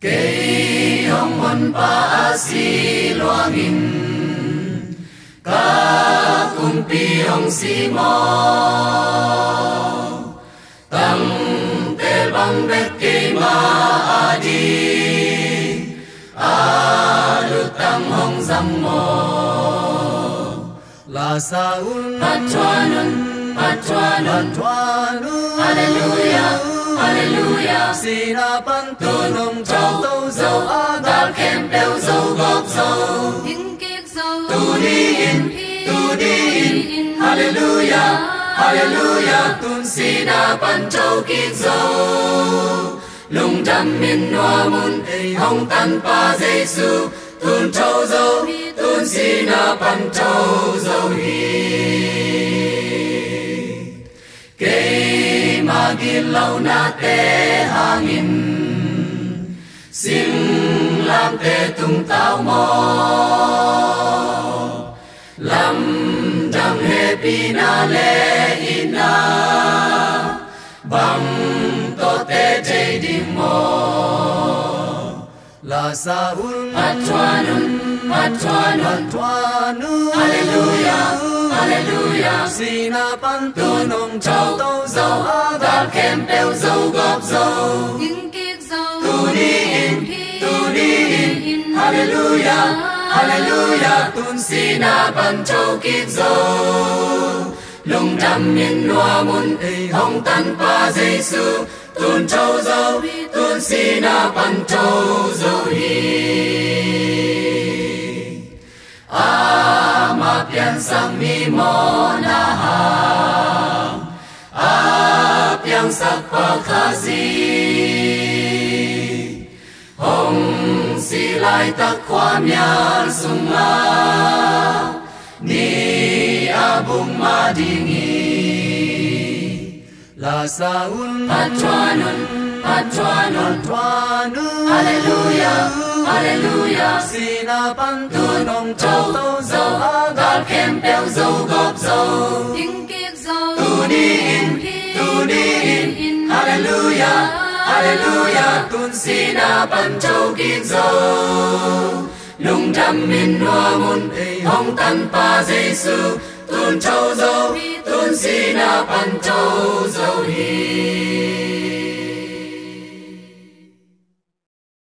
Kay hong mon pa si luangin ka kumpi hong si mo tang tel bang bet kay maadi alutang hong zam mo la saun patwanun hallelujah hallelujah sinapan tunong trao tâu dâu agal kem beo dâu gop dâu tu đi in hallelujah hallelujah tun sinapan trao kik dâu lung trăm min noa mun hong tan pa Giêsu tun trao dâu tun sinapan trao dâu hi kay magil lau na te hangin sim lam te tung tao mo lam dang he pina le ina bang to te te ding mo la saun patwanun hallelujah hallelujah sinapan tunong trao tâu dâu agal kem beo dâu gop dâu tu đi in hallelujah hallelujah tun sinapan trao kik dâu lung trăm min noa mun hong tan pa Giêsu tun trao dâu tun sinapan trao dâu hi pian sang mi mo na ha piang sak pa khazi hong si lai tak kwa myar sunga ni abung ma dingi la saun patwanun hallelujah hallelujah sinapan tunong trao tâu dâu agal kem beo dâu gop dâu tu đi in hallelujah hallelujah tun sinapan trao kik dâu lung trăm min noa mun hong tan pa Giêsu tun trao dâu tun sinapan trao dâu hi